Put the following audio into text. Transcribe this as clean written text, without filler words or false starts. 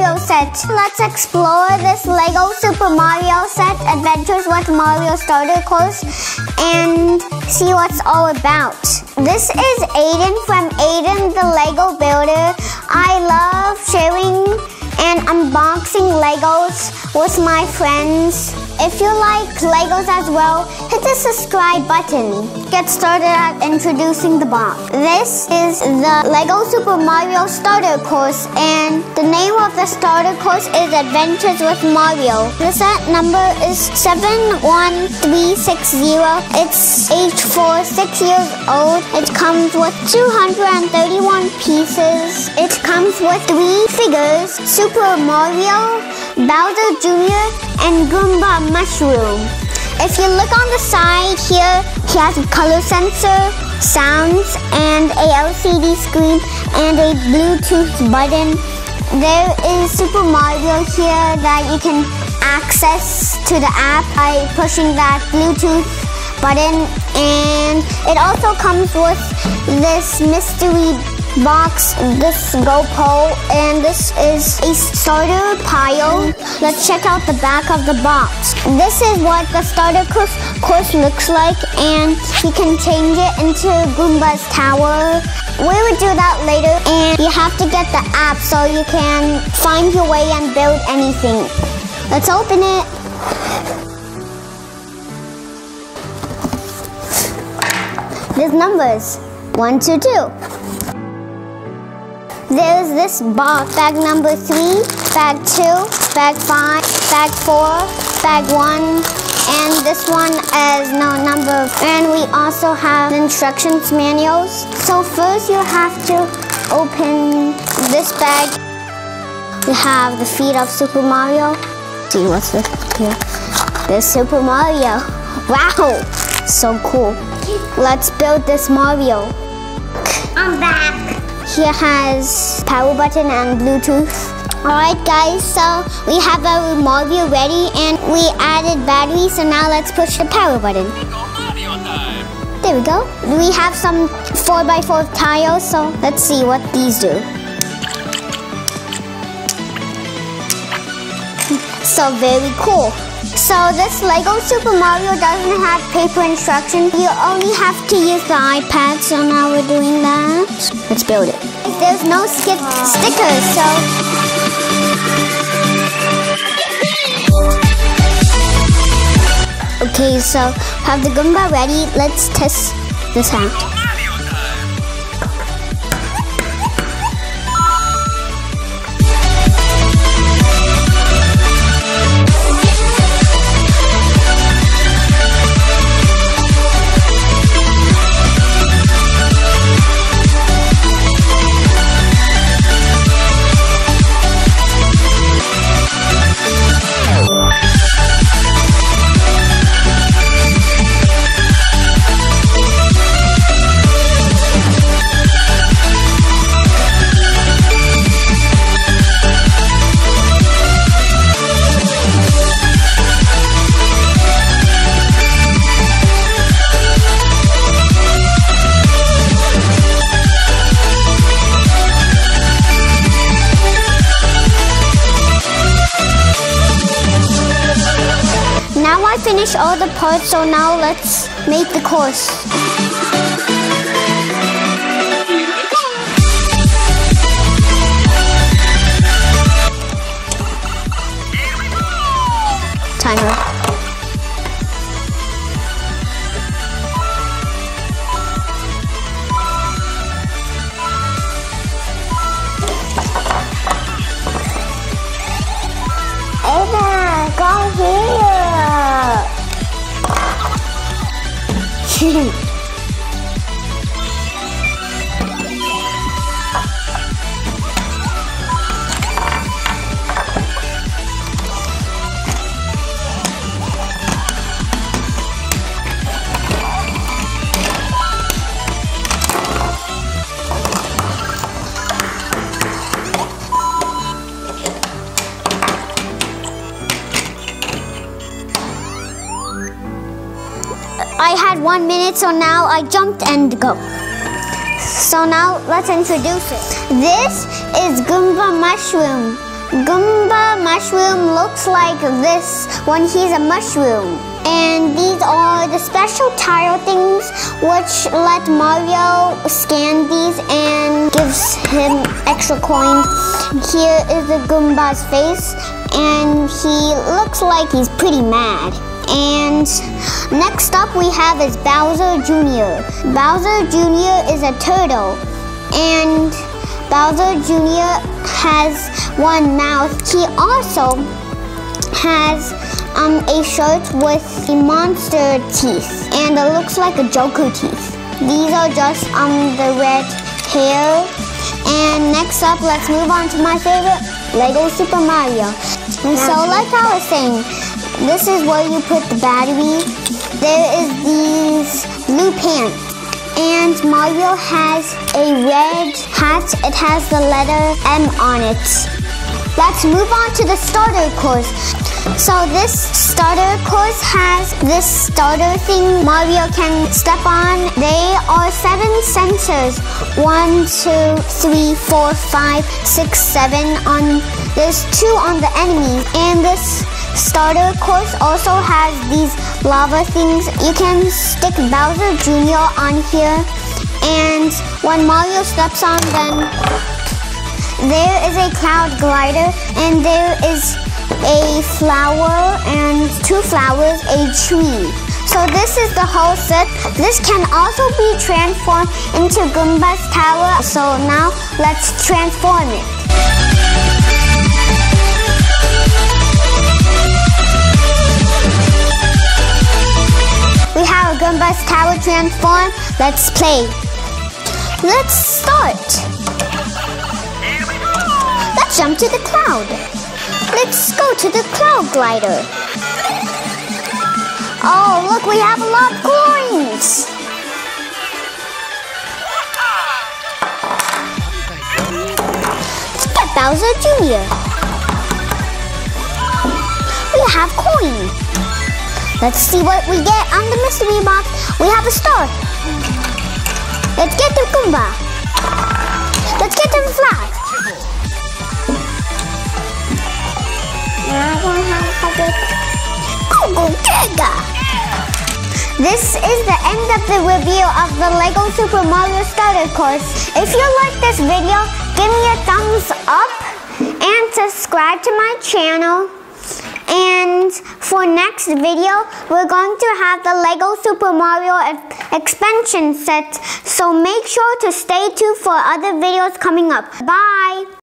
Mario set. Let's explore this Lego Super Mario set, Adventures with Mario Starter Course, and see what's all about. This is Aiden from Aiden the Lego Builder. I love sharing and unboxing Legos with my friends. If you like Legos as well, hit the subscribe button. Get started at introducing the box. This is the Lego Super Mario Starter Course, and the name of the starter course is Adventures with Mario. The set number is 71360. It's age 4, 6 years old. It comes with 231 pieces. It comes with 3 figures: Super Mario, Bowser Jr., and Goomba Mushroom. If you look on the side here, he has a color sensor, sounds, and a LCD screen, and a Bluetooth button. There is Super Mario here that you can access to the app by pushing that Bluetooth button. And it also comes with this mystery box, this GoPro, and this is a starter pile. Let's check out the back of the box. This is what the starter course looks like, and you can change it into Goomba's tower. We will do that later, and you have to get the app so you can find your way and build anything. Let's open it. There's numbers 1 to 2. There's this box: bag number 3, bag 2, bag 5, bag 4, bag 1, and this one has no number. And we also have instructions manuals. So first you have to open this bag. We have the feet of Super Mario. See what's this here? There's Super Mario. Wow, so cool. Let's build this Mario. I'm back. Here has power button and Bluetooth. Alright guys, so we have our Mario ready, and we added battery, so now let's push the power button. There we go. We have some 4x4 tiles, so let's see what these do. So very cool. So this Lego Super Mario doesn't have paper instructions. You only have to use the iPad, so now we're doing that. Let's build it. There's no stickers, so... Okay, so have the Goomba ready. Let's test this out. Finish all the parts, so now let's make the course. Timer. Ava, go here. I had 1 minute, so now I jumped and go. So now let's introduce it. This is Goomba Mushroom. Goomba mushroom looks like this when he's a mushroom. And these are the special tile things which let Mario scan these and gives him extra coin. Here is the Goomba's face and he looks like he's pretty mad. And next up we have is Bowser Jr. Bowser Jr. is a turtle and Bowser Jr. has one mouth. He also has a shirt with the monster teeth and it looks like a Joker teeth. These are just the red hair. And next up, let's move on to my favorite, Lego Super Mario. And so like I was saying, this is where you put the battery. There is these blue pants. And Mario has a red hat. It has the letter M on it. Let's move on to the starter course. So this starter course has this starter thing Mario can step on. They are 7 sensors. 1, 2, 3, 4, 5, 6, 7. There's 2 on the enemies. And this starter course also has these lava things. You can stick Bowser Jr. on here. And when Mario steps on them, there is a cloud glider and there is a flower and 2 flowers, a tree. So this is the whole set. This can also be transformed into Goomba's tower. So now let's transform it. We have a Goomba's tower transformed. Let's play. Let's start. Let's jump to the cloud. Let's go to the cloud glider. Oh, look, we have a lot of coins. Let's get Bowser Jr. We have coin. Let's see what we get on the mystery box. We have a star. Let's get the Goomba. Let's get the flag. Go Gaga! This is the end of the review of the Lego Super Mario Starter Course. If you like this video, give me a thumbs up and subscribe to my channel. And for next video, we're going to have the Lego Super Mario expansion set. So make sure to stay tuned for other videos coming up. Bye!